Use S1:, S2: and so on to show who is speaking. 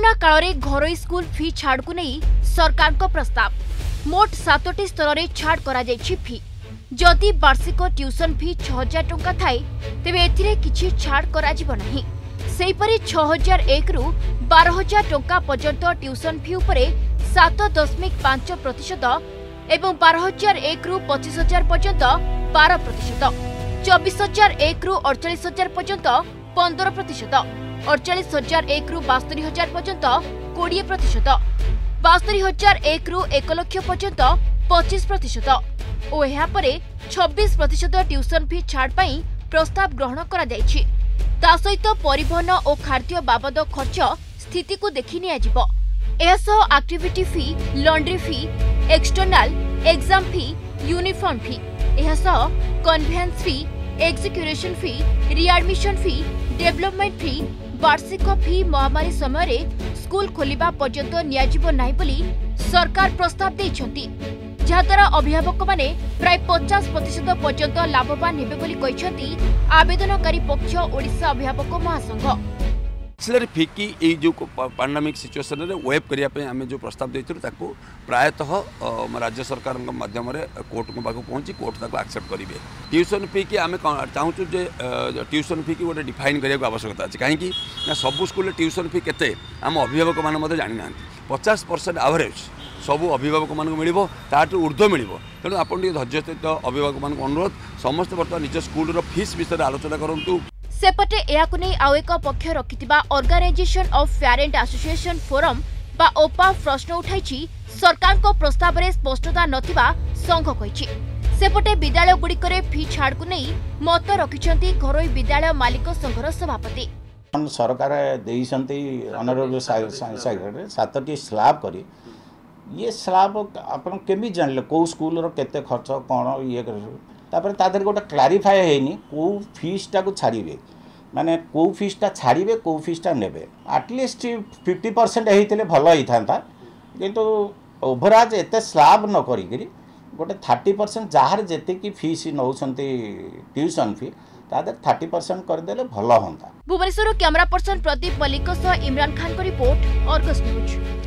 S1: Corona काल रे घरोई school fee छाड़ को नहीं सरकार को प्रस्ताव मोट 7टी स्तर में छाड़ करा जायछि फी। जदि वार्षिक ट्यूशन फी 6000 टंका थाए तेबे एथिरे किछि छाड़ करा जिवो नाही। सेहीपरि 6001 रु 12000 टंका पर्यंत ट्यूशन फी उपरे 7.5% एवं 12001 रु 25000 पर्यंत 12%, 24001 रु 48000 पर्यंत 15%, 48001 रु 72000 पर्यंत 20%, 72001 रु 1 लाख पर्यंत 25% और यह 26% ट्यूशन फी छाड़ पाई प्रस्ताव ग्रहण करा जायछि। ता सहित परिवहन और खाद्य बाबद खर्च स्थिति को देखि नियाजिबो। एसह activity fee, laundry fee, external exam fee, uniform fee, एसह conveyance fee, execution fee, readmission fee, development fee, वार्षिक फी महामारी समय स्कूल खोलिबा पर्यंत नियाजिबो नाही बोली सरकार प्रस्ताव दैछंती, जहाद्वारा अभिभावक माने प्राय 50% पर्यंत लाभवान हेबे बोली कहिसंती आवेदनकारी पक्ष ओडिशा अभिभावक महासंघ।
S2: फी की जो पैंडेमिक सिचुएशन रे वेब करिया पे आमे जो प्रस्ताव देइथु ताको प्रायतः राज्य सरकार माध्यम रे कोर्ट को पाखु पहुंची कोर्ट ताको एक्सेप्ट करिवे। ट्यूशन फी की आमे चाहूछु जे ट्यूशन फी की गोटे डिफाइन करिया आवश्यकता अछि काहे कि सब स्कूल ट्यूशन फी केते आम अभिभावक मान मते जानि ना 50% एवरेज सबू अभिभावक मान मिलिबो ताटू ऊर्ध्व मिलिबो। तेणु आपण धैर्य सहित अभिभावक मान अनुरोध समस्त बर्तमान निज स्कूल फीस विषय आलोचना करंतु।
S1: सेपटे एहाकु नै आउ एक पक्ष रखिथिबा organisation of parent association forum बा ओपा प्रश्न उठाइछि सरकार को प्रस्ताव रे स्पष्टता नथिबा संघ कहिछि। सेपटे विद्यालय गुड़िकरे फी छाड़ को नै मत रखिछंती घरोई विद्यालय मालिक संघर सभापति।
S3: सरकार देइसंती ऑनरेबल सेक्रेटरी 7टी स्लैब करी ये स्लैब आपन केमी जानले को स्कूल रो केते खर्च कोन ये तापर तादर गोटे क्लारिफाई हैनी को फीसटा को छाड़िबे माने को फीसटा छाड़िबे को फीसटा नेबे एटलिस्ट 50% हेइतले भलो ही थांता किंतु ओवरऑल एते स्लैब न करी करी गोटे 30% जहार जेते की फीस नौसंती ट्यूशन फी तादर 30% कर देले भलो होंता।
S1: भुवनेश्वर कैमरा पर्सन प्रदीप मल्लिक सह इमरान खान को रिपोर्ट, अर्गस न्यूज।